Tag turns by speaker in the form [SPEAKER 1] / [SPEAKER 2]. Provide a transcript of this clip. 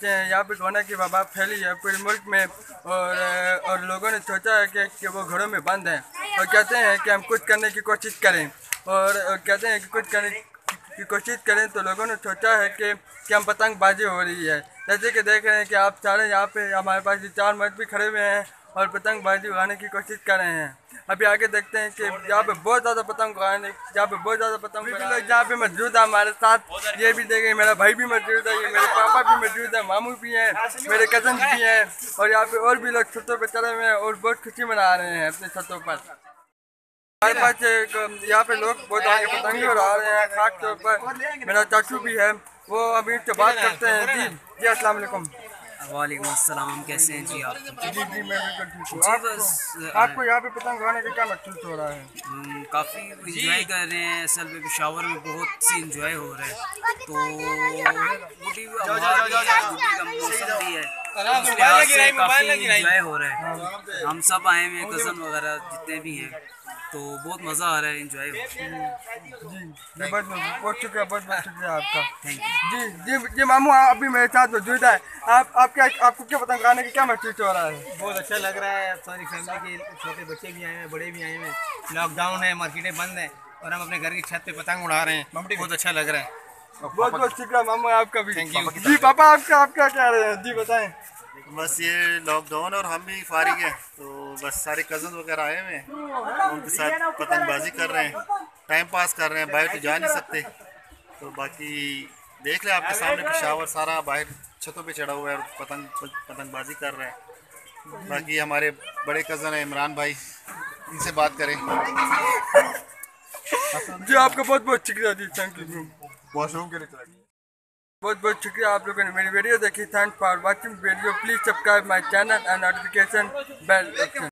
[SPEAKER 1] बच्चे हैं। यहाँ पे कोरोना की वबा फैली है पूरे मुल्क में और लोगों ने सोचा है कि वो घरों में बंद हैं और कहते हैं कि हम कुछ करने की कोशिश करें और कहते हैं कि कुछ करने की कोशिश करें। तो लोगों ने सोचा है कि हम पतंगबाजी हो रही है। जैसे कि देख रहे हैं कि आप सारे यहाँ पे हमारे पास 4 मर्द भी खड़े हुए हैं और पतंगबाजी उड़ाने की कोशिश कर रहे हैं। अभी आगे देखते हैं कि यहाँ पे बहुत ज़्यादा पतंग उड़ाने, यहाँ पे बहुत ज़्यादा पतंग लोग यहाँ पे मौजूद है हमारे साथ। ये भी देखें, मेरा भाई भी मौजूद है, ये मेरे पापा भी मौजूद है, मामू भी हैं, मेरे कजन भी हैं और यहाँ पे और भी लोग छतों पर चढ़े हुए हैं और बहुत खुशी मना रहे हैं अपने छतों पर। हमारे पास यहाँ पे लोग बहुत आगे पतंग उड़ा रहे हैं। खास तौर पर मेरा चाचू भी है, वो अभी से बात करते हैं। जी जी, अस्सलाम वालेकुम।
[SPEAKER 2] वालेकुम अस्सलाम, कैसे हैं जी आप?
[SPEAKER 1] जी जी, मैं बिल्कुल ठीक हूँ।
[SPEAKER 2] जी बस
[SPEAKER 1] आपको यहाँ पे पतंग उड़ाने का क्या महसूस हो रहा है?
[SPEAKER 2] काफ़ी इंजॉय कर रहे हैं। असल में पेशावर में बहुत सी इंजॉय हो रहा है, तो बूटी का मौसम भी है, काफ़ी इंजॉय हो रहा है। हम सब आए हुए हैं, कज़न वगैरह जितने भी हैं, तो बहुत मज़ा आ रहा है, इंजॉय हो रहा है।
[SPEAKER 1] जी बहुत बहुत शुक्रिया, बहुत बहुत शुक्रिया आपका।
[SPEAKER 2] Thank you.
[SPEAKER 1] जी जी जी, मामू आप भी मेरे साथ मौजूद है। आपको क्या पतंग उड़ाने का क्या महसूस हो रहा है?
[SPEAKER 3] बहुत अच्छा लग रहा है। सारी फैमिली के छोटे बच्चे भी आए हैं, बड़े भी आए हैं। लॉकडाउन है, मार्केटें बंद हैं और हम अपने घर की छत पे पतंग उड़ा रहे हैं। बहुत अच्छा लग रहा है।
[SPEAKER 1] बहुत बहुत शुक्रिया मामू आपका भी।
[SPEAKER 3] Thank you.
[SPEAKER 1] जी पापा, आप क्या कह रहे हैं? जी बताएं।
[SPEAKER 4] बस ये लॉकडाउन और हम भी फारिग हैं, तो बस सारे कज़न वगैरह आए हुए हैं, उनके साथ पतंगबाजी कर रहे हैं, टाइम पास कर रहे हैं। बाहर तो जा नहीं सकते, तो बाकी देख ले आपके सामने पेशावर सारा बाहर छतों पे चढ़ा हुआ है और पतंगबाजी कर रहे हैं। बाकी हमारे बड़े कज़न हैं इमरान भाई, इनसे बात करें।
[SPEAKER 1] जी आपका बहुत बहुत शुक्रिया जी, थैंक यू।
[SPEAKER 4] वॉशरूम के लिए
[SPEAKER 1] बहुत बहुत शुक्रिया आप लोगों ने मेरी वीडियो देखी। Thanks for watching video. Please subscribe my channel and notification bell option.